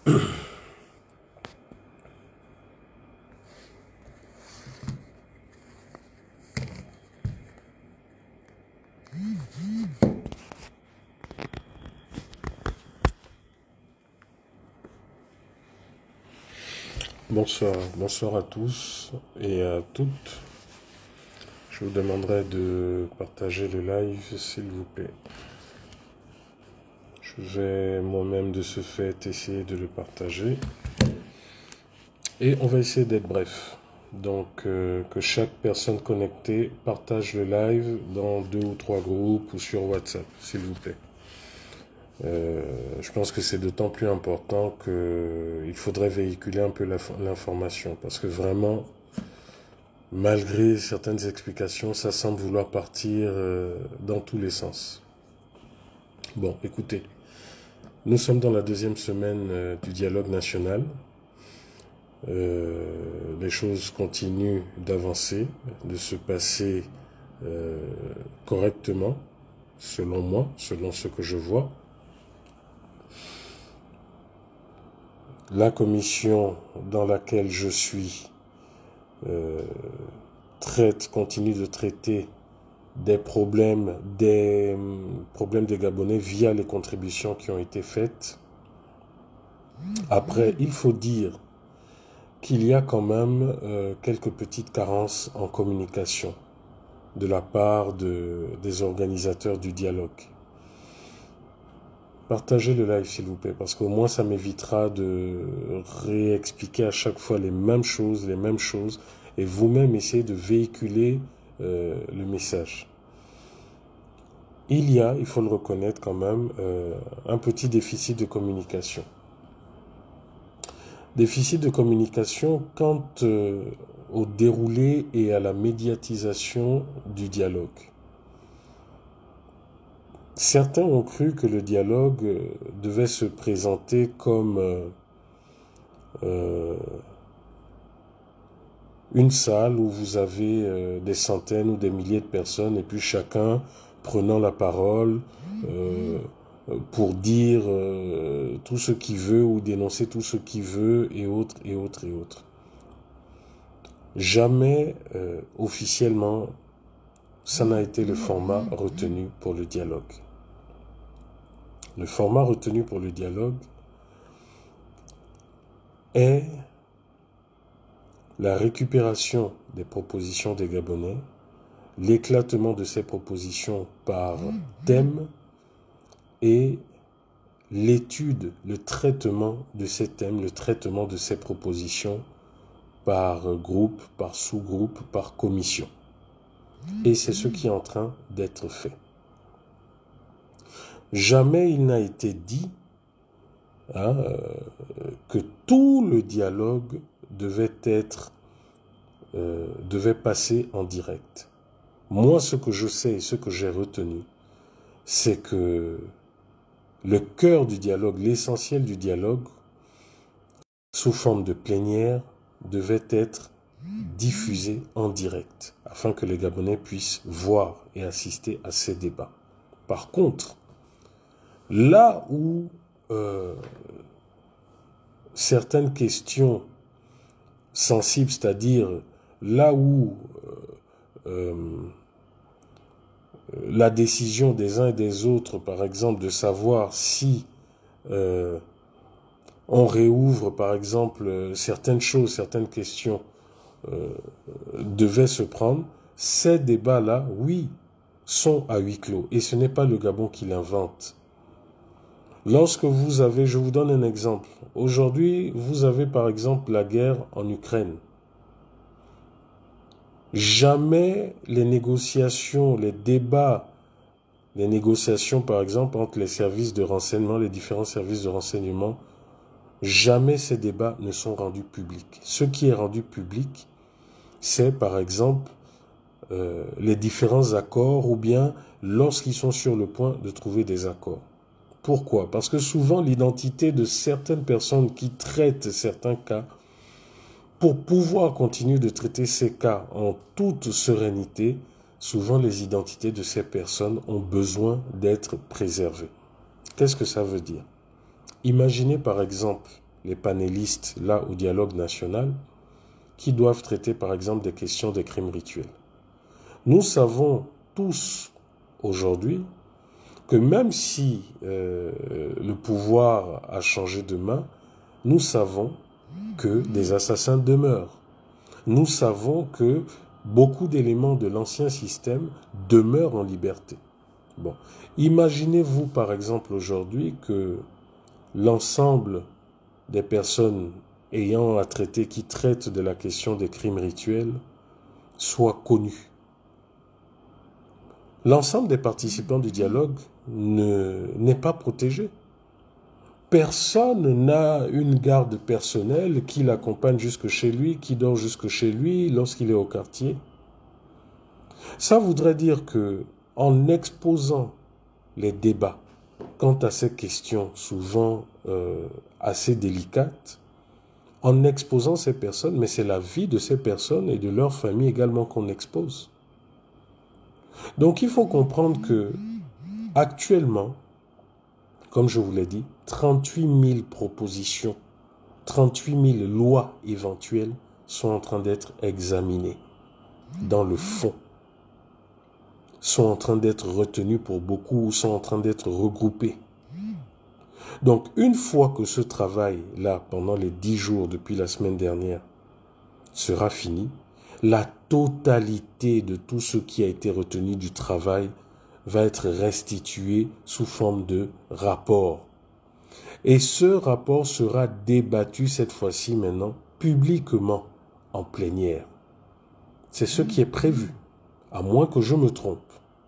Bonsoir à tous et à toutes. Je vous demanderai de partager le live, s'il vous plaît. Je vais moi-même de ce fait essayer de le partager. Et on va essayer d'être bref. Donc, que chaque personne connectée partage le live dans 2 ou 3 groupes ou sur WhatsApp, s'il vous plaît. Je pense que c'est d'autant plus important qu'il faudrait véhiculer un peu l'information, parce que vraiment, malgré certaines explications, ça semble vouloir partir dans tous les sens. Bon, écoutez, nous sommes dans la 2e semaine du dialogue national. Les choses continuent d'avancer, de se passer correctement, selon moi, selon ce que je vois. La commission dans laquelle je suis continue de traiter des problèmes des Gabonais via les contributions qui ont été faites. Après, il faut dire qu'il y a quand même quelques petites carences en communication de la part des organisateurs du dialogue. Partagez le live, s'il vous plaît, parce qu'au moins ça m'évitera de réexpliquer à chaque fois les mêmes choses, et vous-même essayez de véhiculer le message. Il faut le reconnaître quand même, un petit déficit de communication. Déficit de communication quant au déroulé et à la médiatisation du dialogue. Certains ont cru que le dialogue devait se présenter comme une salle où vous avez des centaines ou des milliers de personnes et puis chacun prenant la parole pour dire tout ce qu'il veut ou dénoncer tout ce qu'il veut et autres. Jamais officiellement ça n'a été le format retenu pour le dialogue. Le format retenu pour le dialogue est la récupération des propositions des Gabonais, l'éclatement de ces propositions par thème et l'étude, le traitement de ces thèmes, le traitement de ces propositions par groupe, par sous-groupe, par commission. Et c'est ce qui est en train d'être fait. Jamais il n'a été dit que tout le dialogue devait passer en direct. Moi, ce que je sais et ce que j'ai retenu, c'est que le cœur du dialogue, l'essentiel du dialogue, sous forme de plénière, devait être diffusé en direct, afin que les Gabonais puissent voir et assister à ces débats. Par contre, là où certaines questions sensibles, c'est-à-dire là où la décision des uns et des autres, par exemple, de savoir si on réouvre, par exemple, certaines choses, certaines questions devaient se prendre, ces débats-là, oui, sont à huis clos. Et ce n'est pas le Gabon qui l'invente. Lorsque vous avez, je vous donne un exemple. Aujourd'hui, vous avez par exemple la guerre en Ukraine. Jamais les négociations, les débats, les négociations par exemple entre les services de renseignement, les différents services de renseignement, jamais ces débats ne sont rendus publics. Ce qui est rendu public, c'est par exemple les différents accords ou bien lorsqu'ils sont sur le point de trouver des accords. Pourquoi? Parce que souvent l'identité de certaines personnes qui traitent certains cas, pour pouvoir continuer de traiter ces cas en toute sérénité, souvent les identités de ces personnes ont besoin d'être préservées. Qu'est-ce que ça veut dire? Imaginez par exemple les panélistes là au dialogue national qui doivent traiter par exemple des questions des crimes rituels. Nous savons tous aujourd'hui que même si le pouvoir a changé de main, nous savons que des assassins demeurent. Nous savons que beaucoup d'éléments de l'ancien système demeurent en liberté. Bon, imaginez-vous par exemple aujourd'hui que l'ensemble des personnes ayant à traiter, qui traitent de la question des crimes rituels, soient connues. L'ensemble des participants du dialogue n'est pas protégé. Personne n'a une garde personnelle qui l'accompagne jusque chez lui, qui dort jusque chez lui lorsqu'il est au quartier. Ça voudrait dire que, en exposant les débats quant à ces questions souvent assez délicates, en exposant ces personnes, mais c'est la vie de ces personnes et de leur famille également qu'on expose. Donc il faut comprendre que actuellement, comme je vous l'ai dit, 38 000 propositions, 38 000 lois éventuelles sont en train d'être examinées dans le fond, sont en train d'être retenues pour beaucoup ou sont en train d'être regroupées. Donc une fois que ce travail-là, pendant les 10 jours depuis la semaine dernière, sera fini, la totalité de tout ce qui a été retenu du travail va être restitué sous forme de rapport. Et ce rapport sera débattu cette fois-ci maintenant publiquement en plénière. C'est ce qui est prévu, à moins que je me trompe.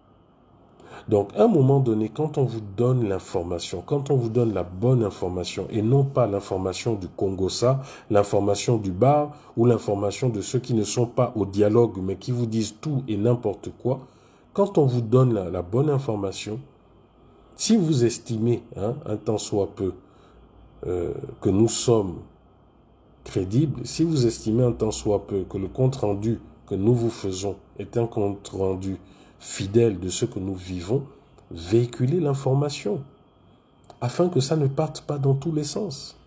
Donc, à un moment donné, quand on vous donne l'information, quand on vous donne la bonne information, et non pas l'information du Congossa, l'information du bar, ou l'information de ceux qui ne sont pas au dialogue, mais qui vous disent tout et n'importe quoi, quand on vous donne la bonne information, si vous estimez, un tant soit peu, que nous sommes crédibles, si vous estimez un tant soit peu que le compte-rendu que nous vous faisons est un compte-rendu fidèle de ce que nous vivons, véhiculez l'information, afin que ça ne parte pas dans tous les sens.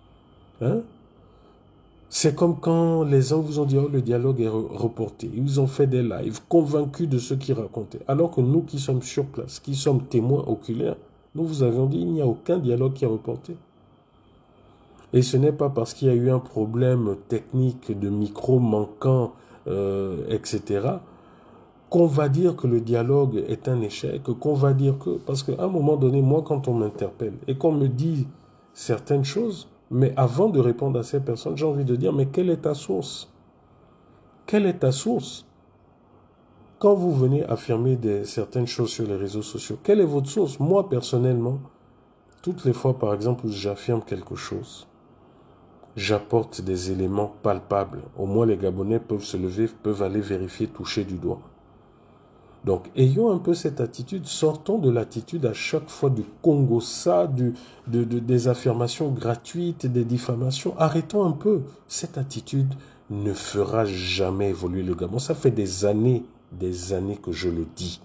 C'est comme quand les gens vous ont dit « Oh, le dialogue est reporté ». Ils ont fait des lives convaincus de ce qu'ils racontaient. Alors que nous qui sommes sur place, qui sommes témoins oculaires, nous vous avions dit « Il n'y a aucun dialogue qui est reporté ». Et ce n'est pas parce qu'il y a eu un problème technique de micro manquant, etc., qu'on va dire que le dialogue est un échec, qu'on va dire que... Parce qu'à un moment donné, moi, quand on m'interpelle et qu'on me dit certaines choses, mais avant de répondre à ces personnes, j'ai envie de dire, mais quelle est ta source? Quelle est ta source? Quand vous venez affirmer certaines choses sur les réseaux sociaux, quelle est votre source? Moi, personnellement, toutes les fois, par exemple, où j'affirme quelque chose, j'apporte des éléments palpables. Au moins, les Gabonais peuvent se lever, peuvent aller vérifier, toucher du doigt. Donc, ayons un peu cette attitude, sortons de l'attitude à chaque fois du Congossa, des affirmations gratuites, des diffamations. Arrêtons un peu. Cette attitude ne fera jamais évoluer le Gabon. Ça fait des années que je le dis.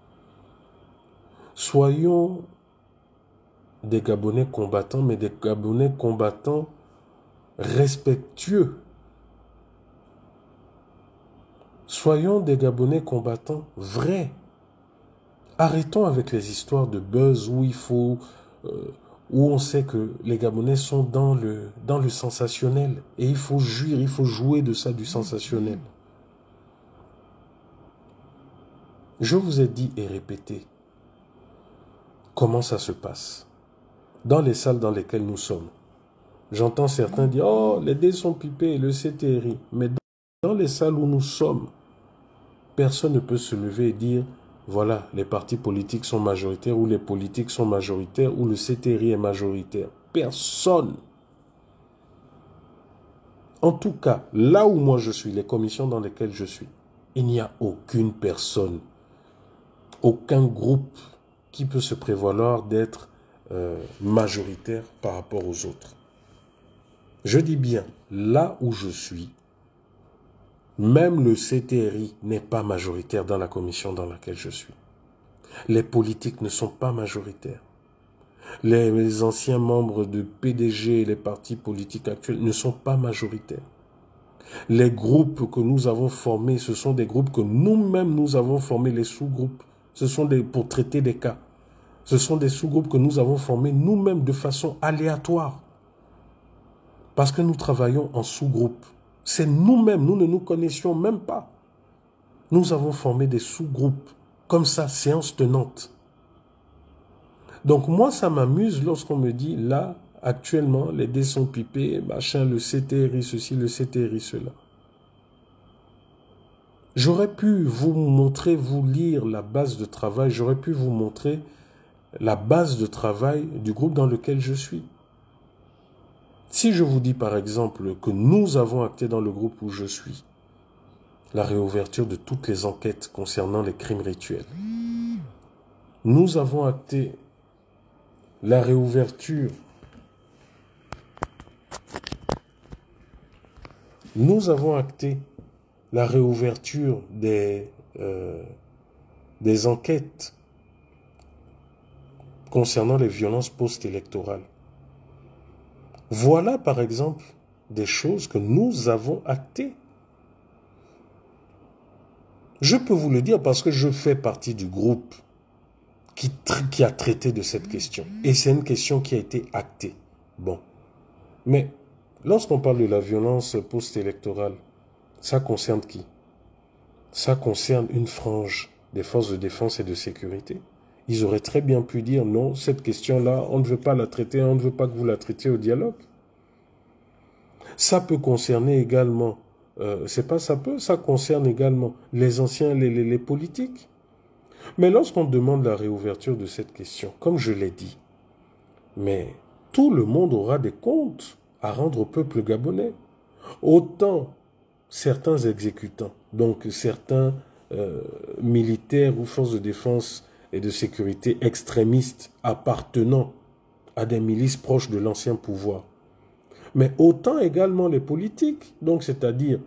Soyons des Gabonais combattants, mais des Gabonais combattants respectueux. Soyons des Gabonais combattants vrais. Arrêtons avec les histoires de buzz où où on sait que les Gabonais sont dans le sensationnel. Et il faut jouir, il faut jouer de ça, du sensationnel. Je vous ai dit et répété comment ça se passe. Dans les salles dans lesquelles nous sommes, j'entends certains dire « Oh, les dés sont pipés, le CTRI ». Mais dans les salles où nous sommes, personne ne peut se lever et dire « Voilà, les partis politiques sont majoritaires » ou « Les politiques sont majoritaires » ou « Le CTRI est majoritaire ». Personne. En tout cas, là où moi je suis, les commissions dans lesquelles je suis, il n'y a aucune personne, aucun groupe qui peut se prévaloir d'être majoritaire par rapport aux autres. Je dis bien, là où je suis, même le CTRI n'est pas majoritaire dans la commission dans laquelle je suis. Les politiques ne sont pas majoritaires. Les anciens membres de PDG et les partis politiques actuels ne sont pas majoritaires. Les groupes que nous avons formés, ce sont des groupes que nous-mêmes nous avons formés, les sous-groupes. Ce sont pour traiter des cas. Ce sont des sous-groupes que nous avons formés nous-mêmes de façon aléatoire. Parce que nous travaillons en sous-groupe. C'est nous-mêmes, nous ne nous connaissions même pas. Nous avons formé des sous-groupes. Comme ça, séance tenante. Donc moi, ça m'amuse lorsqu'on me dit, là, actuellement, les dés sont pipés, machin, le CTRI ceci, le CTRI cela. J'aurais pu vous montrer, vous lire la base de travail, j'aurais pu vous montrer la base de travail du groupe dans lequel je suis. Si je vous dis par exemple que nous avons acté dans le groupe où je suis la réouverture de toutes les enquêtes concernant les crimes rituels, nous avons acté la réouverture, des enquêtes concernant les violences post-électorales. Voilà par exemple des choses que nous avons actées. Je peux vous le dire parce que je fais partie du groupe qui a traité de cette question. Et c'est une question qui a été actée. Bon. Mais lorsqu'on parle de la violence post-électorale, ça concerne qui? Ça concerne une frange des forces de défense et de sécurité. Ils auraient très bien pu dire non, cette question-là, on ne veut pas la traiter, on ne veut pas que vous la traitiez au dialogue. Ça peut concerner également, ça concerne également les anciens, les politiques. Mais lorsqu'on demande la réouverture de cette question, comme je l'ai dit, mais tout le monde aura des comptes à rendre au peuple gabonais. Autant certains exécutants, donc certains militaires ou forces de défense et de sécurité extrémistes appartenant à des milices proches de l'ancien pouvoir. Mais autant également les politiques, donc c'est-à-dire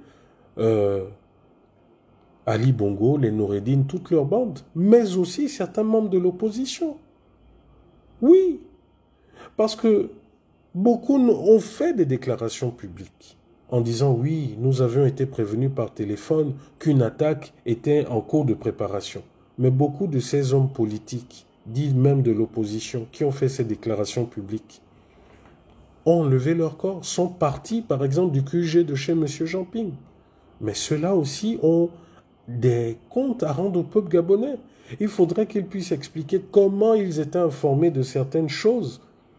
Ali Bongo, les Noureddine, toutes leurs bandes, mais aussi certains membres de l'opposition. Oui, parce que beaucoup ont fait des déclarations publiques en disant oui, nous avions été prévenus par téléphone qu'une attaque était en cours de préparation. Mais beaucoup de ces hommes politiques, dits même de l'opposition, qui ont fait ces déclarations publiques, ont levé leur corps, sont partis par exemple du QG de chez M. Jamping. Mais ceux-là aussi ont des comptes à rendre au peuple gabonais. Il faudrait qu'ils puissent expliquer comment ils étaient informés de certaines choses.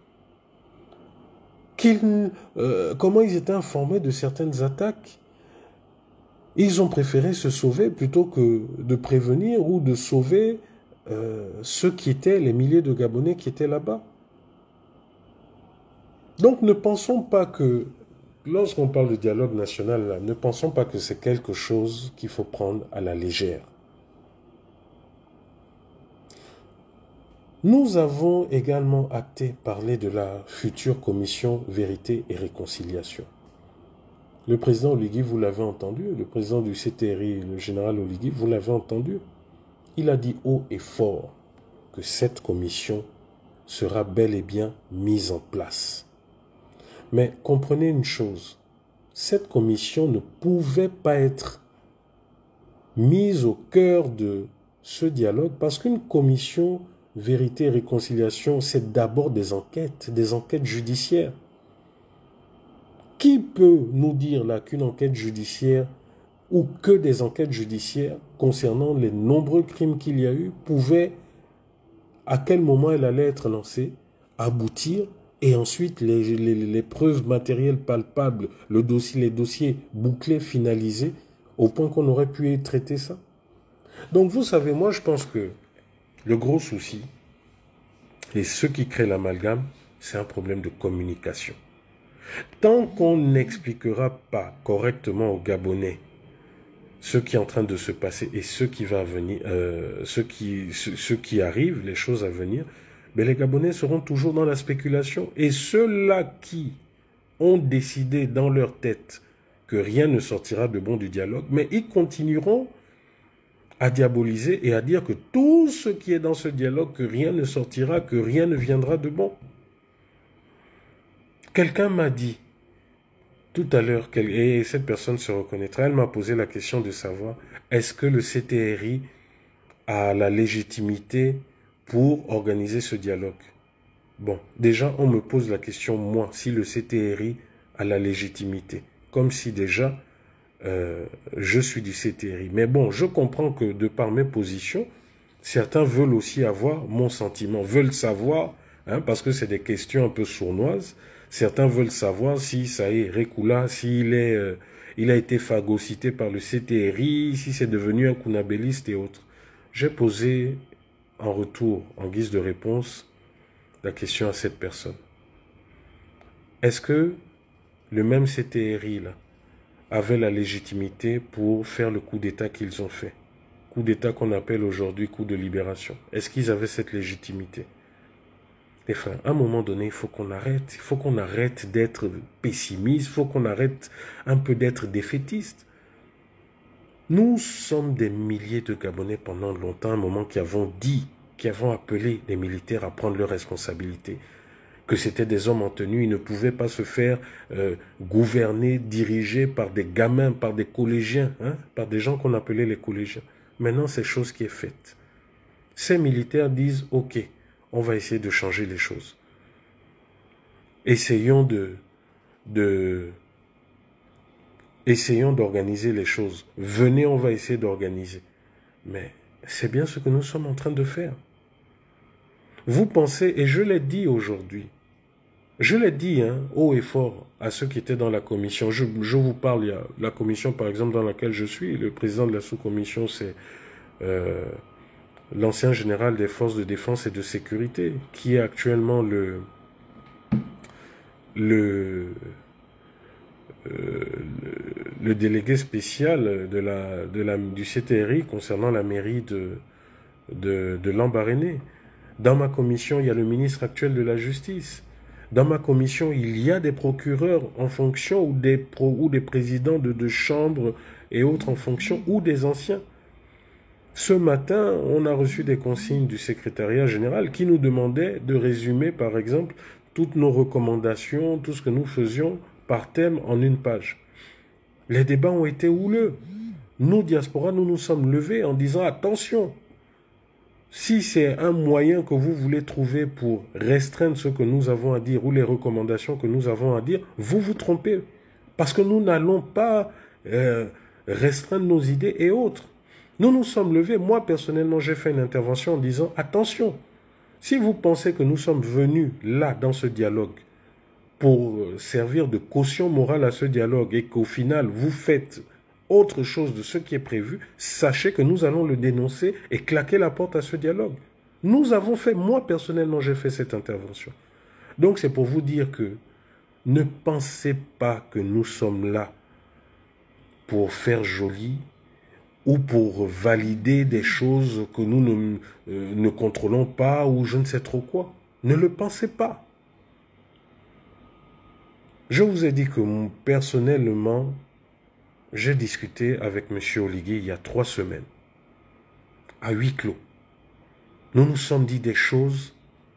Comment ils étaient informés de certaines attaques. Ils ont préféré se sauver plutôt que de prévenir ou de sauver ceux qui étaient, les milliers de Gabonais qui étaient là-bas. Donc ne pensons pas que, lorsqu'on parle de dialogue national, là, ne pensons pas que c'est quelque chose qu'il faut prendre à la légère. Nous avons également parlé de la future commission Vérité et Réconciliation. Le président Oligui, vous l'avez entendu, le président du CTRI, le général Oligui, vous l'avez entendu. Il a dit haut et fort que cette commission sera bel et bien mise en place. Mais comprenez une chose, cette commission ne pouvait pas être mise au cœur de ce dialogue parce qu'une commission Vérité et Réconciliation, c'est d'abord des enquêtes judiciaires. Qui peut nous dire là qu'une enquête judiciaire ou que des enquêtes judiciaires concernant les nombreux crimes qu'il y a eu pouvaient, à quel moment elle allait être lancée, aboutir et ensuite les preuves matérielles palpables, les dossiers bouclés, finalisés, au point qu'on aurait pu traiter ça. Donc vous savez, moi je pense que le gros souci, et ce qui crée l'amalgame, c'est un problème de communication. Tant qu'on n'expliquera pas correctement aux Gabonais ce qui est en train de se passer et ce qui va venir, ce qui arrive, les choses à venir, mais les Gabonais seront toujours dans la spéculation. Et ceux-là qui ont décidé dans leur tête que rien ne sortira de bon du dialogue, mais ils continueront à diaboliser et à dire que tout ce qui est dans ce dialogue, que rien ne sortira, que rien ne viendra de bon. Quelqu'un m'a dit tout à l'heure, et cette personne se reconnaîtra, elle m'a posé la question de savoir, est-ce que le CTRI a la légitimité pour organiser ce dialogue? Bon, déjà, on me pose la question, moi, si le CTRI a la légitimité, comme si déjà, je suis du CTRI. Mais bon, je comprends que de par mes positions, certains veulent aussi avoir mon sentiment, veulent savoir, hein, parce que c'est des questions un peu sournoises, certains veulent savoir si ça est Rekula, s'il il a été phagocyté par le CTRI, si c'est devenu un kunabéliste et autres. J'ai posé en retour, en guise de réponse, la question à cette personne. Est-ce que le même CTRI là avait la légitimité pour faire le coup d'État qu'ils ont fait? Coup d'État qu'on appelle aujourd'hui coup de libération. Est-ce qu'ils avaient cette légitimité? Les frères, à un moment donné, il faut qu'on arrête. Il faut qu'on arrête d'être pessimiste. Il faut qu'on arrête un peu d'être défaitiste. Nous sommes des milliers de Gabonais pendant longtemps, un moment qui avons dit, qui avons appelé les militaires à prendre leurs responsabilités. Que c'était des hommes en tenue, ils ne pouvaient pas se faire gouverner, diriger par des gamins, par des collégiens, hein, par des gens qu'on appelait les collégiens. Maintenant, c'est chose qui est faite. Ces militaires disent, ok, on va essayer de changer les choses. Essayons essayons d'organiser les choses. Venez, on va essayer d'organiser. Mais c'est bien ce que nous sommes en train de faire. Vous pensez, et je l'ai dit aujourd'hui, je l'ai dit hein, haut et fort à ceux qui étaient dans la commission. Je vous parle, il y a la commission par exemple dans laquelle je suis, le président de la sous-commission c'est l'ancien général des forces de défense et de sécurité, qui est actuellement le délégué spécial du CTRI concernant la mairie de Lambaréné. Dans ma commission, il y a le ministre actuel de la Justice. Dans ma commission, il y a des procureurs en fonction ou des présidents de chambres et autres en fonction ou des anciens. Ce matin, on a reçu des consignes du secrétariat général qui nous demandait de résumer, par exemple, toutes nos recommandations, tout ce que nous faisions par thème en une page. Les débats ont été houleux. Nous, diaspora, nous nous sommes levés en disant « Attention, si c'est un moyen que vous voulez trouver pour restreindre ce que nous avons à dire ou les recommandations que nous avons à dire, vous vous trompez. Parce que nous n'allons pas restreindre nos idées et autres. Nous nous sommes levés. Moi, personnellement, j'ai fait une intervention en disant « Attention, si vous pensez que nous sommes venus là, dans ce dialogue, pour servir de caution morale à ce dialogue et qu'au final, vous faites autre chose de ce qui est prévu, sachez que nous allons le dénoncer et claquer la porte à ce dialogue. » Nous avons fait, moi personnellement, j'ai fait cette intervention. Donc c'est pour vous dire que ne pensez pas que nous sommes là pour faire joli ou pour valider des choses que nous ne contrôlons pas ou je ne sais trop quoi. Ne le pensez pas. Je vous ai dit que personnellement, j'ai discuté avec M. Oligui il y a 3 semaines, à huis clos. Nous nous sommes dit des choses.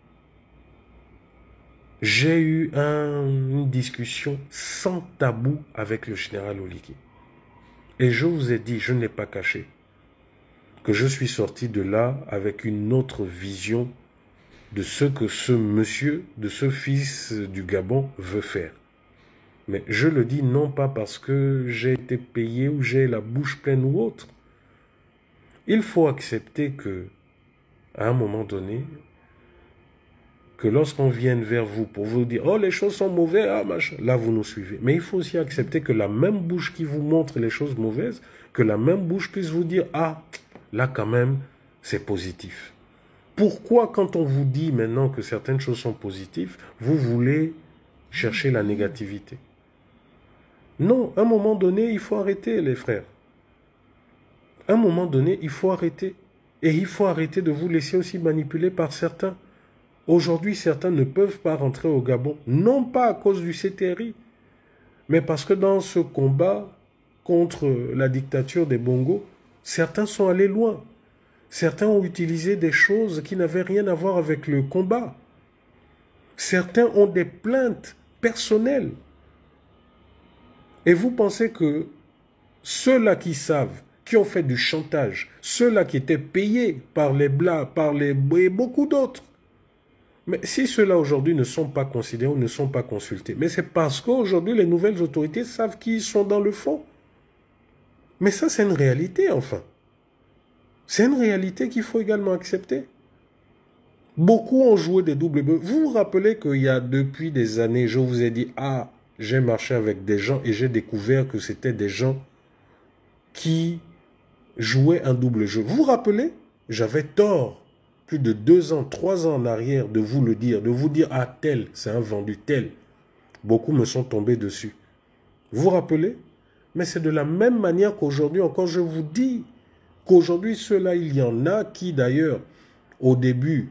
J'ai eu une discussion sans tabou avec le général Oligui. Et je vous ai dit, je ne l'ai pas caché, que je suis sorti de là avec une autre vision de ce que ce monsieur, de ce fils du Gabon veut faire. Mais je le dis non pas parce que j'ai été payé ou j'ai la bouche pleine ou autre. Il faut accepter que, à un moment donné, que lorsqu'on vienne vers vous pour vous dire « Oh, les choses sont mauvaises, ah, machin », là vous nous suivez. Mais il faut aussi accepter que la même bouche qui vous montre les choses mauvaises, que la même bouche puisse vous dire « Ah, là quand même, c'est positif ». Pourquoi quand on vous dit maintenant que certaines choses sont positives, vous voulez chercher la négativité? Non, à un moment donné, il faut arrêter, les frères. À un moment donné, il faut arrêter. Et il faut arrêter de vous laisser aussi manipuler par certains. Aujourd'hui, certains ne peuvent pas rentrer au Gabon, non pas à cause du CTRI, mais parce que dans ce combat contre la dictature des Bongo, Certains sont allés loin. Certains ont utilisé des choses qui n'avaient rien à voir avec le combat. Certains ont des plaintes personnelles. Et vous pensez que ceux-là qui savent, qui ont fait du chantage, ceux-là qui étaient payés par les Blas, et beaucoup d'autres, mais si ceux-là aujourd'hui ne sont pas considérés ou ne sont pas consultés, mais c'est parce qu'aujourd'hui les nouvelles autorités savent qui sont dans le fond. Mais ça c'est une réalité enfin. C'est une réalité qu'il faut également accepter. Beaucoup ont joué des doubles jeux. Vous vous rappelez qu'il y a depuis des années, je vous ai dit, ah, j'ai marché avec des gens et j'ai découvert que c'était des gens qui jouaient un double jeu. Vous vous rappelez? J'avais tort, plus de 2 ans, 3 ans en arrière, de vous le dire, de vous dire, ah, tel, c'est un vendu tel. Beaucoup me sont tombés dessus. Vous vous rappelez? Mais c'est de la même manière qu'aujourd'hui, encore je vous dis, qu'aujourd'hui, ceux-là, il y en a qui, d'ailleurs, au début,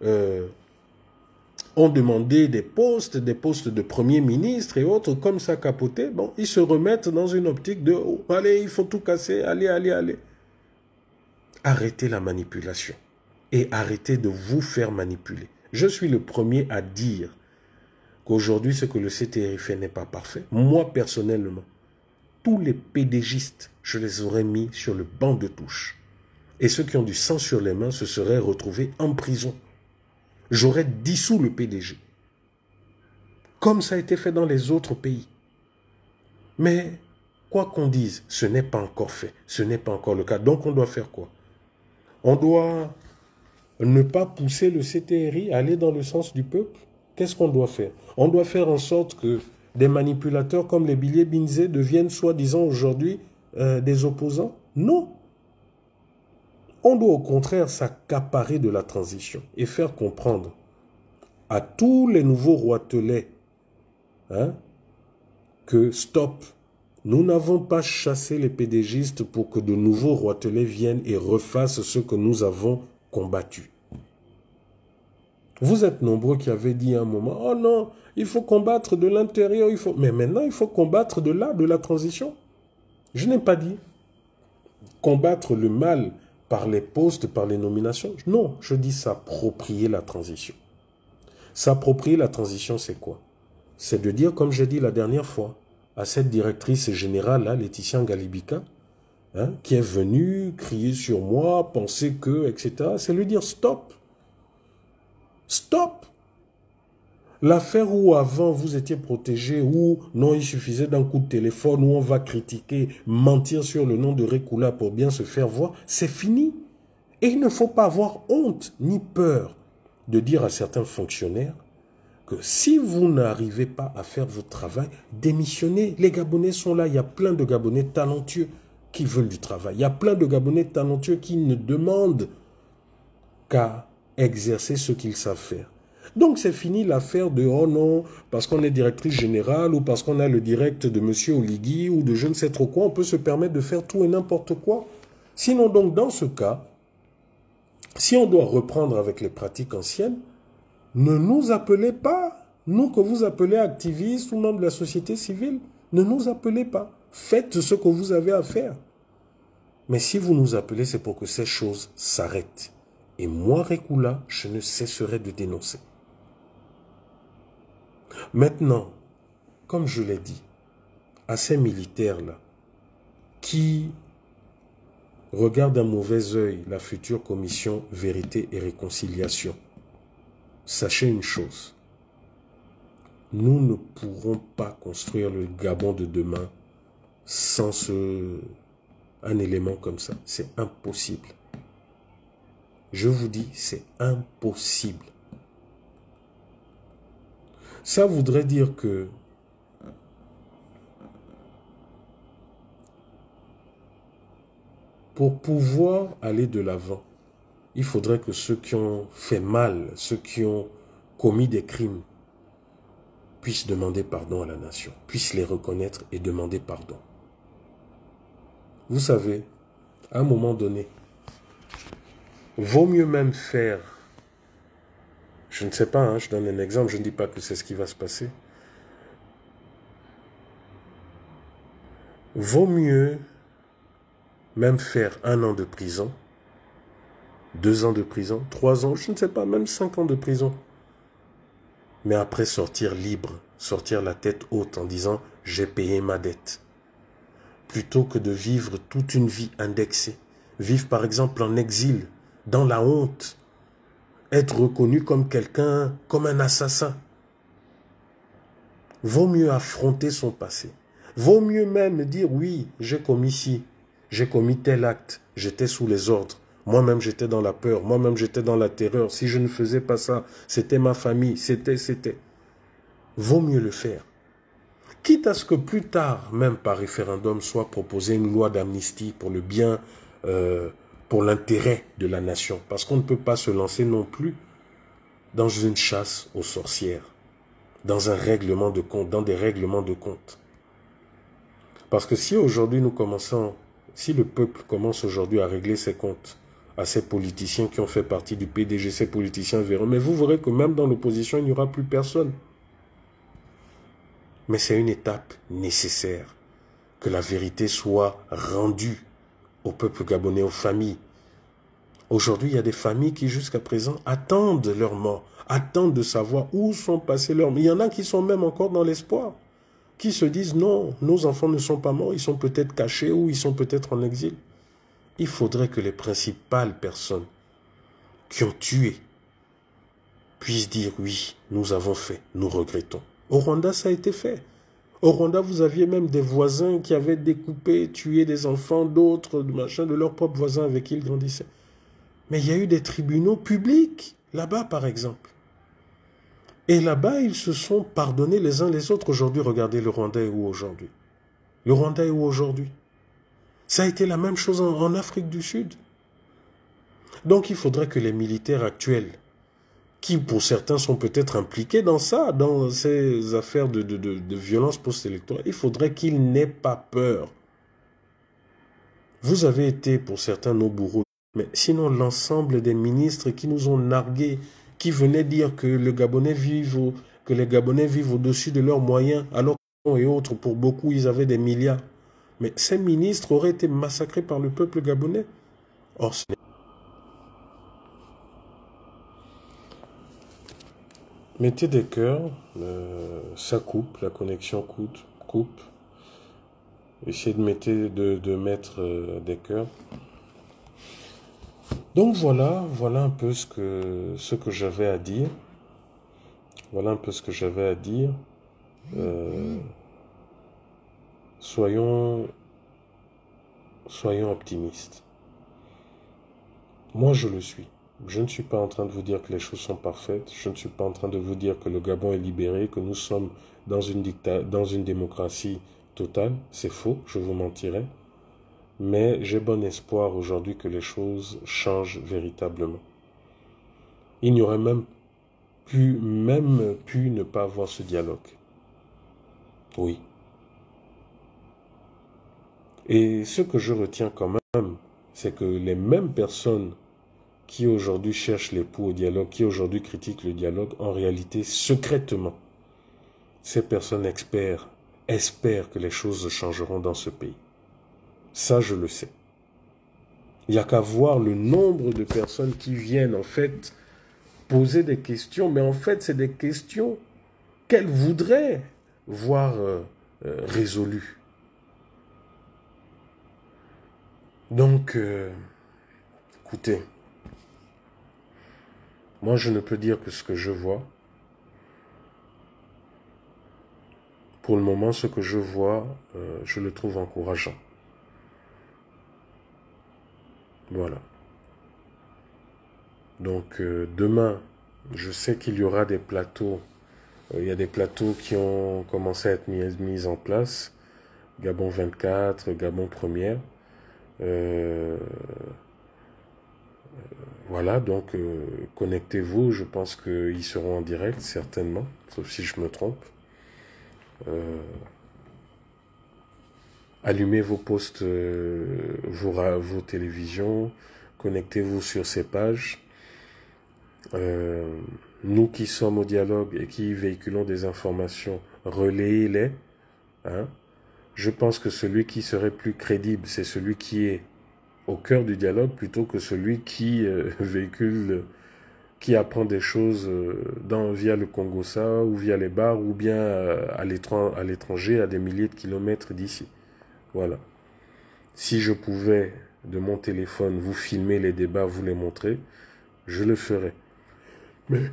ont demandé des postes de Premier ministre et autres, comme ça capoté. Bon, ils se remettent dans une optique de oh, « allez, il faut tout casser, allez, allez, allez ». Arrêtez la manipulation et arrêtez de vous faire manipuler. Je suis le premier à dire qu'aujourd'hui, ce que le CTRI fait n'est pas parfait. Moi, personnellement, tous les PDGistes, je les aurais mis sur le banc de touche. Et ceux qui ont du sang sur les mains se seraient retrouvés en prison. J'aurais dissous le PDG. Comme ça a été fait dans les autres pays. Mais, quoi qu'on dise, ce n'est pas encore fait. Ce n'est pas encore le cas. Donc, on doit faire quoi? On doit ne pas pousser le CTRI à aller dans le sens du peuple. Qu'est-ce qu'on doit faire? On doit faire en sorte que des manipulateurs comme les billets Binzé deviennent soi-disant aujourd'hui des opposants? Non. On doit au contraire s'accaparer de la transition et faire comprendre à tous les nouveaux roitelets que stop, nous n'avons pas chassé les PDGistes pour que de nouveaux roitelets viennent et refassent ce que nous avons combattu. Vous êtes nombreux qui avez dit à un moment, oh non, il faut combattre de l'intérieur, mais maintenant il faut combattre de là, de la transition. Je n'ai pas dit combattre le mal par les postes, par les nominations. Non, je dis s'approprier la transition. S'approprier la transition, c'est quoi? C'est de dire, comme j'ai dit la dernière fois, à cette directrice générale, là, Laetitia Ngalibika, qui est venue crier sur moi, penser que, etc., c'est lui dire stop. Stop. L'affaire où avant vous étiez protégé, où non, il suffisait d'un coup de téléphone, où on va critiquer, mentir sur le nom de Rekula pour bien se faire voir, c'est fini. Et il ne faut pas avoir honte ni peur de dire à certains fonctionnaires que si vous n'arrivez pas à faire votre travail, démissionnez. Les Gabonais sont là, il y a plein de Gabonais talentueux qui veulent du travail. Il y a plein de Gabonais talentueux qui ne demandent qu'à exercer ce qu'ils savent faire. Donc c'est fini l'affaire de « oh non, parce qu'on est directrice générale ou parce qu'on a le direct de M. Oligui ou de je ne sais trop quoi, on peut se permettre de faire tout et n'importe quoi. » Sinon donc dans ce cas, si on doit reprendre avec les pratiques anciennes, ne nous appelez pas, nous que vous appelez activistes ou membres de la société civile, ne nous appelez pas. Faites ce que vous avez à faire. Mais si vous nous appelez, c'est pour que ces choses s'arrêtent. Et moi, Rekula, je ne cesserai de dénoncer. Maintenant, comme je l'ai dit, à ces militaires-là, qui regardent d'un mauvais œil la future commission Vérité et Réconciliation, sachez une chose, nous ne pourrons pas construire le Gabon de demain sans un élément comme ça. C'est impossible. Je vous dis, c'est impossible. Ça voudrait dire que pour pouvoir aller de l'avant, il faudrait que ceux qui ont fait mal, ceux qui ont commis des crimes, puissent demander pardon à la nation, puissent les reconnaître et demander pardon. Vous savez, à un moment donné, vaut mieux même faire, je ne sais pas, je donne un exemple, je ne dis pas que c'est ce qui va se passer. Vaut mieux même faire 1 an de prison, 2 ans de prison, 3 ans, je ne sais pas, même 5 ans de prison. Mais après sortir libre, sortir la tête haute en disant « j'ai payé ma dette ». Plutôt que de vivre toute une vie indexée. Vivre par exemple en exil, dans la honte, être reconnu comme quelqu'un, comme un assassin. Vaut mieux affronter son passé. Vaut mieux même dire oui, j'ai commis ci, j'ai commis tel acte, j'étais sous les ordres. Moi-même j'étais dans la peur, moi-même j'étais dans la terreur. Si je ne faisais pas ça, c'était ma famille, c'était. Vaut mieux le faire. Quitte à ce que plus tard, même par référendum, soit proposée une loi d'amnistie pour le bien, pour l'intérêt de la nation. Parce qu'on ne peut pas se lancer non plus dans une chasse aux sorcières, dans un règlement de compte, dans des règlements de compte. Parce que si aujourd'hui nous commençons, si le peuple commence aujourd'hui à régler ses comptes à ces politiciens qui ont fait partie du PDG, ces politiciens verront, mais vous verrez que même dans l'opposition, il n'y aura plus personne. Mais c'est une étape nécessaire, que la vérité soit rendue au peuple gabonais, aux familles. Aujourd'hui, il y a des familles qui jusqu'à présent attendent leur mort, attendent de savoir où sont passés leurs morts. Il y en a qui sont même encore dans l'espoir, qui se disent non, nos enfants ne sont pas morts, ils sont peut-être cachés ou ils sont peut-être en exil. Il faudrait que les principales personnes qui ont tué puissent dire oui, nous avons fait, nous regrettons. Au Rwanda, ça a été fait. Au Rwanda, vous aviez même des voisins qui avaient découpé, tué des enfants, d'autres, de leurs propres voisins avec qui ils grandissaient. Mais il y a eu des tribunaux publics, là-bas par exemple. Et là-bas, ils se sont pardonnés les uns les autres. Aujourd'hui, regardez le Rwanda est où aujourd'hui? Le Rwanda est où aujourd'hui? Ça a été la même chose en Afrique du Sud. Donc il faudrait que les militaires actuels, qui pour certains sont peut-être impliqués dans ça, dans ces affaires de violence post-électorale, il faudrait qu'ils n'aient pas peur. Vous avez été pour certains nos bourreaux, mais sinon l'ensemble des ministres qui nous ont nargués, qui venaient dire que les Gabonais vivent au-dessus de leurs moyens, alors que et autres, pour beaucoup, ils avaient des milliards. Mais ces ministres auraient été massacrés par le peuple gabonais. Or, mettez des cœurs, ça coupe, la connexion coupe. Essayez de mettre des cœurs. Donc voilà un peu ce que j'avais à dire. Voilà un peu ce que j'avais à dire. Soyons optimistes. Moi, je le suis. Je ne suis pas en train de vous dire que les choses sont parfaites. Je ne suis pas en train de vous dire que le Gabon est libéré, que nous sommes dans une démocratie totale. C'est faux, je vous mentirais. Mais j'ai bon espoir aujourd'hui que les choses changent véritablement. Il n'y aurait même pu ne pas avoir ce dialogue. Oui. Et ce que je retiens quand même, c'est que les mêmes personnes qui aujourd'hui cherchent l'époux au dialogue, qui aujourd'hui critiquent le dialogue, en réalité, secrètement, ces personnes espèrent que les choses changeront dans ce pays. Ça, je le sais. Il n'y a qu'à voir le nombre de personnes qui viennent, en fait, poser des questions, mais en fait, c'est des questions qu'elles voudraient voir résolues. Donc, écoutez, moi, je ne peux dire que ce que je vois. Pour le moment, ce que je vois, je le trouve encourageant. Voilà. Donc, demain, je sais qu'il y aura des plateaux. Il y a des plateaux qui ont commencé à être mis en place. Gabon 24, Gabon Première. Voilà, donc connectez-vous. Je pense qu'ils seront en direct, certainement. Sauf si je me trompe. Allumez vos postes, vos télévisions. Connectez-vous sur ces pages. Nous qui sommes au dialogue et qui véhiculons des informations, relayez-les. Hein. Je pense que celui qui serait plus crédible, c'est celui qui est au cœur du dialogue plutôt que celui qui véhicule, qui apprend des choses via le Congo-Ça ou via les bars ou bien à l'étranger, à des milliers de kilomètres d'ici. Voilà. Si je pouvais, de mon téléphone, vous filmer les débats, vous les montrer, je le ferais. Mais,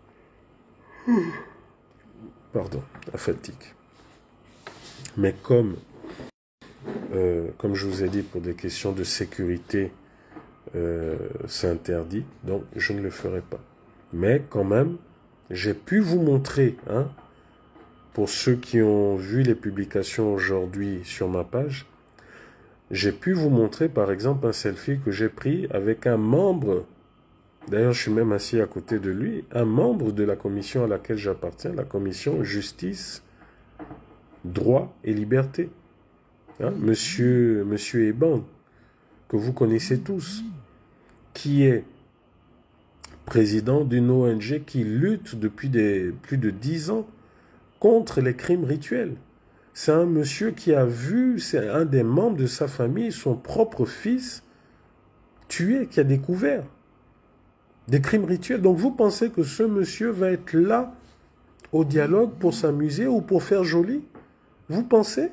pardon, la fatigue. Mais comme je vous ai dit, pour des questions de sécurité, c'est interdit, donc je ne le ferai pas. Mais quand même, j'ai pu vous montrer, hein, pour ceux qui ont vu les publications aujourd'hui sur ma page, j'ai pu vous montrer par exemple un selfie que j'ai pris avec un membre, d'ailleurs je suis même assis à côté de lui, un membre de la commission à laquelle j'appartiens, la commission Justice, Droit et Liberté. Hein, Monsieur Eban, que vous connaissez tous, qui est président d'une ONG qui lutte depuis plus de 10 ans contre les crimes rituels. C'est un monsieur qui a vu, c'est un des membres de sa famille, son propre fils, tué, qui a découvert des crimes rituels. Donc vous pensez que ce monsieur va être là au dialogue pour s'amuser ou pour faire joli? Vous pensez?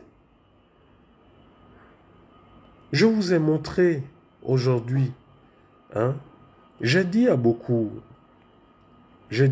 Je vous ai montré aujourd'hui, hein, j'ai dit à beaucoup, je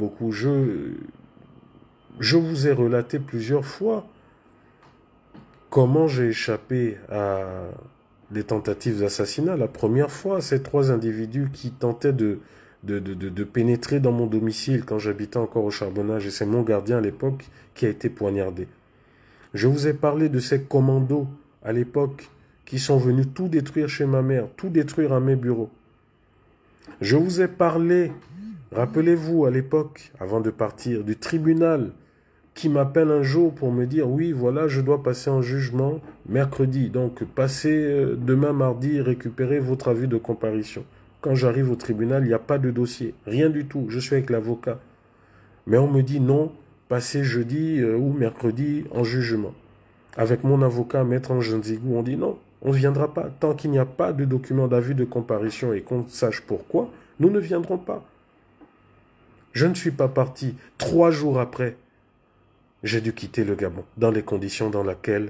vous ai relaté plusieurs fois comment j'ai échappé à des tentatives d'assassinat. La première fois, ces 3 individus qui tentaient de pénétrer dans mon domicile quand j'habitais encore au Charbonnage, et c'est mon gardien à l'époque qui a été poignardé. Je vous ai parlé de ces commandos à l'époque qui sont venus tout détruire chez ma mère, tout détruire à mes bureaux. Je vous ai parlé, rappelez-vous à l'époque, avant de partir, du tribunal qui m'appelle un jour pour me dire « Oui, voilà, je dois passer en jugement mercredi. Donc, passez demain mardi, récupérez votre avis de comparution. » Quand j'arrive au tribunal, il n'y a pas de dossier, rien du tout. Je suis avec l'avocat. Mais on me dit non, passez jeudi ou mercredi en jugement. Avec mon avocat, Maître Angendzigou, on dit non, on ne viendra pas. Tant qu'il n'y a pas de document d'avis de comparution et qu'on sache pourquoi, nous ne viendrons pas. Je ne suis pas parti. 3 jours après, j'ai dû quitter le Gabon, dans les conditions dans lesquelles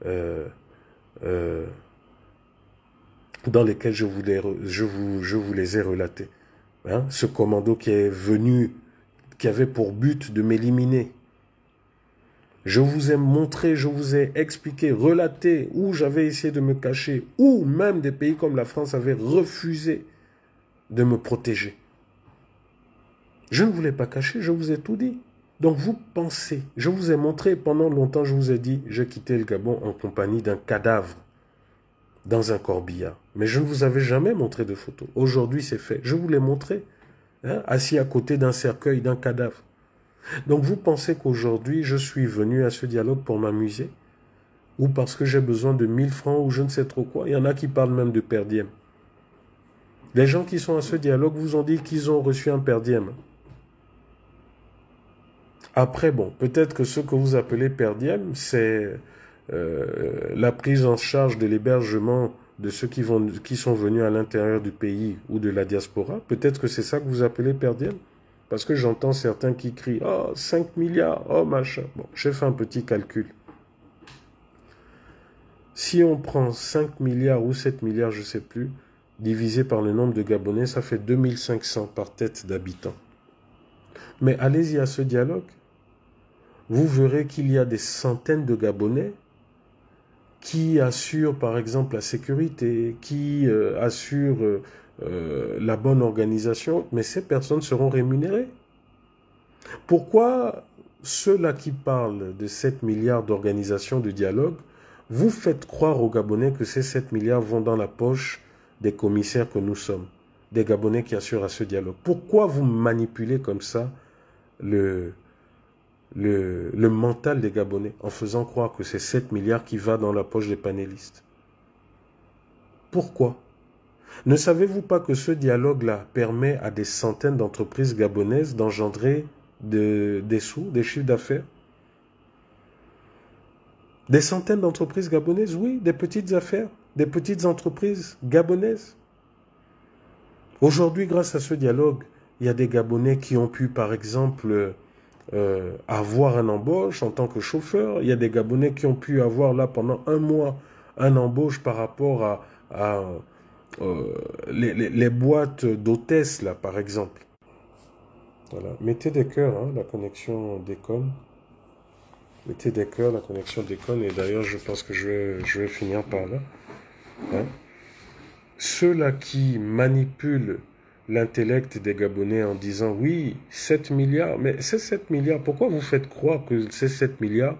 je vous les ai relatées. Hein? Ce commando qui est venu, qui avait pour but de m'éliminer. Je vous ai montré, je vous ai expliqué, relaté où j'avais essayé de me cacher, où même des pays comme la France avaient refusé de me protéger. Je ne voulais pas cacher, je vous ai tout dit. Donc vous pensez, je vous ai montré, pendant longtemps je vous ai dit, j'ai quitté le Gabon en compagnie d'un cadavre dans un corbillard. Mais je ne vous avais jamais montré de photos. Aujourd'hui c'est fait, je vous l'ai montré, hein, assis à côté d'un cercueil, d'un cadavre. Donc vous pensez qu'aujourd'hui je suis venu à ce dialogue pour m'amuser? Ou parce que j'ai besoin de 1000 francs ou je ne sais trop quoi? Il y en a qui parlent même de per diem. Les gens qui sont à ce dialogue vous ont dit qu'ils ont reçu un per diem. Après, bon, peut-être que ce que vous appelez per diem, c'est la prise en charge de l'hébergement de ceux qui sont venus à l'intérieur du pays ou de la diaspora. Peut-être que c'est ça que vous appelez per diem. Parce que j'entends certains qui crient « Oh, 5 milliards, oh machin ». Bon, j'ai fait un petit calcul. Si on prend 5 milliards ou 7 milliards, je ne sais plus, divisé par le nombre de Gabonais, ça fait 2500 par tête d'habitants. Mais allez-y à ce dialogue. Vous verrez qu'il y a des centaines de Gabonais qui assurent par exemple la sécurité, qui assurent la bonne organisation, mais ces personnes seront rémunérées. Pourquoi ceux-là qui parlent de 7 milliards d'organisation de dialogue, vous faites croire aux Gabonais que ces 7 milliards vont dans la poche des commissaires que nous sommes, des Gabonais qui assurent à ce dialogue? Pourquoi vous manipulez comme ça le mental des Gabonais en faisant croire que c'est 7 milliards qui va dans la poche des panélistes? Pourquoi? Ne savez-vous pas que ce dialogue-là permet à des centaines d'entreprises gabonaises d'engendrer des sous, des chiffres d'affaires? Des centaines d'entreprises gabonaises, oui, des petites affaires. des petites entreprises gabonaises. Aujourd'hui, grâce à ce dialogue, il y a des Gabonais qui ont pu, par exemple, avoir un embauche en tant que chauffeur. Il y a des Gabonais qui ont pu avoir là pendant un mois un embauche par rapport à les boîtes d'hôtesses, là, par exemple. Voilà. Mettez des cœurs, hein, la connexion déconne. Mettez des cœurs, la connexion déconne. Et d'ailleurs, je pense que je vais finir par là. Hein. Ceux-là qui manipulent l'intellect des Gabonais en disant « Oui, 7 milliards, mais c'est 7 milliards. Pourquoi vous faites croire que ces 7 milliards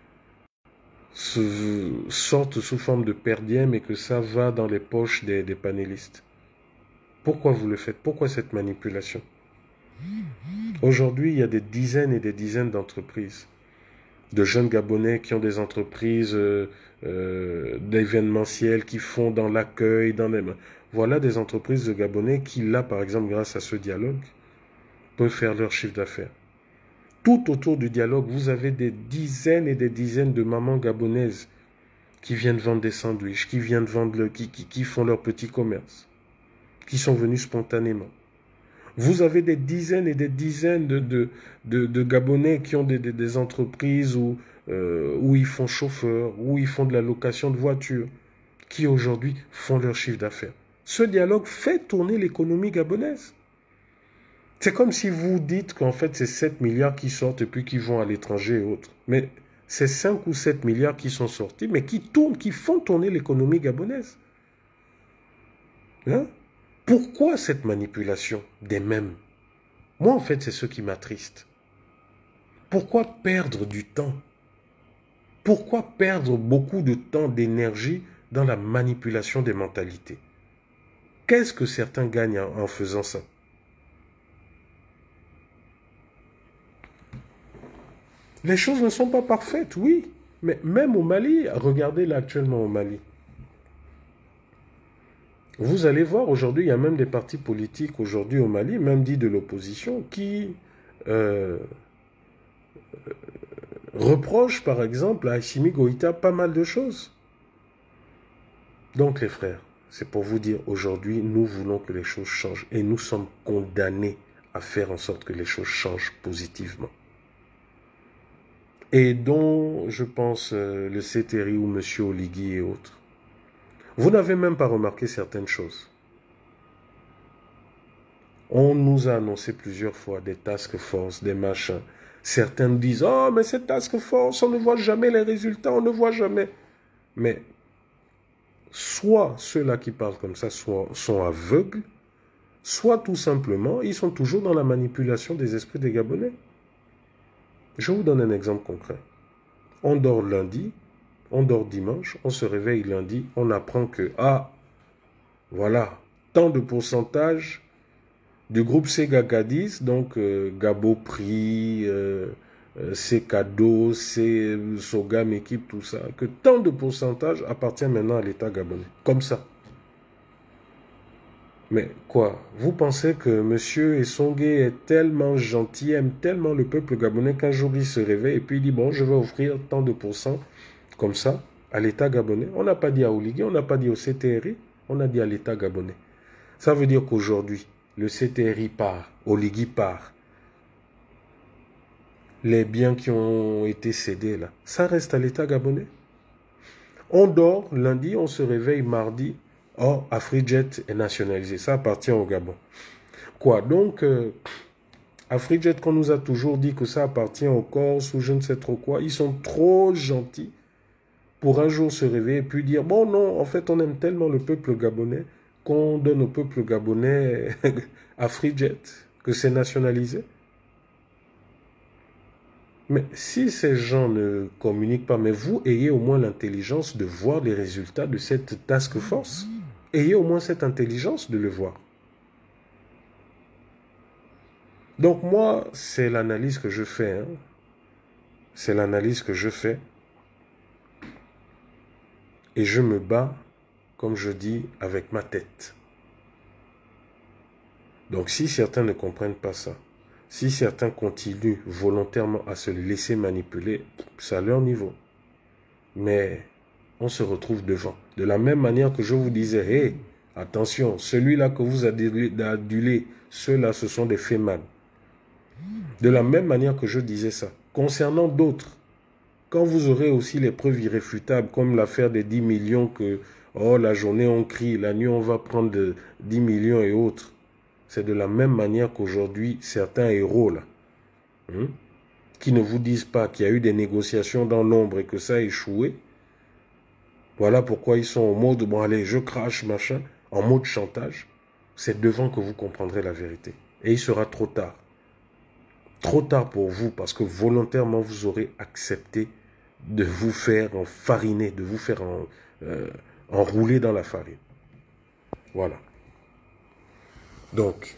sortent sous forme de per diem et que ça va dans les poches des panélistes? Pourquoi vous le faites? Pourquoi cette manipulation? Aujourd'hui, il y a des dizaines et des dizaines d'entreprises, de jeunes Gabonais qui ont des entreprises d'événementiel, qui font dans l'accueil, dans les... Voilà des entreprises de Gabonais qui, là, par exemple, grâce à ce dialogue, peuvent faire leur chiffre d'affaires. Tout autour du dialogue, vous avez des dizaines et des dizaines de mamans gabonaises qui viennent vendre des sandwichs, qui viennent vendre, qui font leur petit commerce, qui sont venus spontanément. Vous avez des dizaines et des dizaines de Gabonais qui ont des entreprises où ils font chauffeur, où ils font de la location de voitures, qui aujourd'hui font leur chiffre d'affaires. Ce dialogue fait tourner l'économie gabonaise. C'est comme si vous dites qu'en fait c'est 7 milliards qui sortent et puis qui vont à l'étranger et autres. Mais c'est 5 ou 7 milliards qui sont sortis, mais qui tournent, qui font tourner l'économie gabonaise. Hein? Pourquoi cette manipulation des mêmes? Moi, en fait, c'est ce qui m'attriste. Pourquoi perdre du temps? Pourquoi perdre beaucoup de temps, d'énergie dans la manipulation des mentalités? Qu'est-ce que certains gagnent en faisant ça? Les choses ne sont pas parfaites, oui. Mais même au Mali, regardez là actuellement au Mali. Vous allez voir, aujourd'hui, il y a même des partis politiques aujourd'hui au Mali, même dits de l'opposition, qui reprochent par exemple à Assimi Goïta pas mal de choses. Donc les frères, c'est pour vous dire, aujourd'hui, nous voulons que les choses changent et nous sommes condamnés à faire en sorte que les choses changent positivement. Et dont, je pense, le CTRI ou M. Oligui et autres. Vous n'avez même pas remarqué certaines choses. On nous a annoncé plusieurs fois des task force, des machins. Certains disent « Oh, mais cette task force, on ne voit jamais les résultats, on ne voit jamais. » Mais soit ceux-là qui parlent comme ça sont aveugles, soit tout simplement, ils sont toujours dans la manipulation des esprits des Gabonais. Je vous donne un exemple concret. On dort lundi, on dort dimanche, on se réveille lundi, on apprend que, ah, voilà, tant de pourcentage du groupe Sega Cadiz, donc Gabo Prix, Sekado, Sogam équipe, tout ça, que tant de pourcentage appartient maintenant à l'État gabonais. Comme ça. Mais quoi? Vous pensez que M. Essongué est tellement gentil, aime tellement le peuple gabonais qu'un jour il se réveille et puis il dit bon, je vais offrir tant de pourcents comme ça à l'État gabonais. On n'a pas dit à Oligui, on n'a pas dit au CTRI, on a dit à l'État gabonais. Ça veut dire qu'aujourd'hui, le CTRI part, Oligui part. Les biens qui ont été cédés là, ça reste à l'État gabonais. On dort lundi, on se réveille mardi. Or, Afrijet est nationalisé. Ça appartient au Gabon. Quoi? Donc, Afrijet, qu'on nous a toujours dit que ça appartient au Corse ou je ne sais trop quoi, ils sont trop gentils pour un jour se réveiller et puis dire, bon non, en fait, on aime tellement le peuple gabonais qu'on donne au peuple gabonais Afrijet, que c'est nationalisé. Mais si ces gens ne communiquent pas, mais vous ayez au moins l'intelligence de voir les résultats de cette task force. Ayez au moins cette intelligence de le voir. Donc moi, c'est l'analyse que je fais. Hein. C'est l'analyse que je fais. Et je me bats, comme je dis, avec ma tête. Donc si certains ne comprennent pas ça, si certains continuent volontairement à se laisser manipuler, c'est à leur niveau. Mais on se retrouve devant. De la même manière que je vous disais, hé, attention, celui-là que vous adulez, ceux-là, ce sont des fémans. De la même manière que je disais ça. Concernant d'autres, quand vous aurez aussi les preuves irréfutables, comme l'affaire des 10 millions que, oh, la journée on crie, la nuit on va prendre 10 millions et autres, c'est de la même manière qu'aujourd'hui, certains héros, là, qui ne vous disent pas qu'il y a eu des négociations dans l'ombre et que ça a échoué, voilà pourquoi ils sont en mode, bon allez, je crache, machin, en mode chantage. C'est devant que vous comprendrez la vérité. Et il sera trop tard. Trop tard pour vous, parce que volontairement, vous aurez accepté de vous faire enfariner, de vous faire enrouler dans la farine. Voilà. Donc,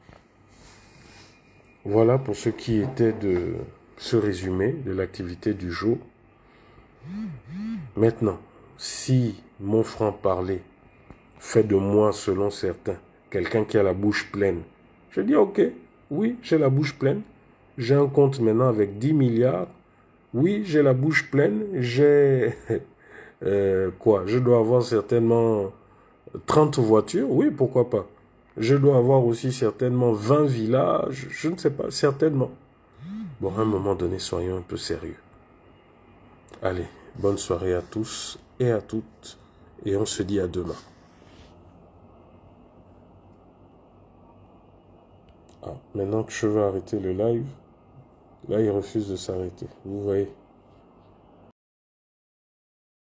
voilà pour ce qui était de ce résumé de l'activité du jour. Maintenant, si mon franc-parler fait de moi, selon certains, quelqu'un qui a la bouche pleine, je dis ok, oui, j'ai la bouche pleine. J'ai un compte maintenant avec 10 milliards. Oui, j'ai la bouche pleine. J'ai... quoi? Je dois avoir certainement 30 voitures. Oui, pourquoi pas. Je dois avoir aussi certainement 20 villas. Je ne sais pas, certainement. Bon, à un moment donné, soyons un peu sérieux. Allez, bonne soirée à tous et à toutes. Et on se dit à demain. Ah, maintenant que je veux arrêter le live, là, il refuse de s'arrêter. Vous voyez.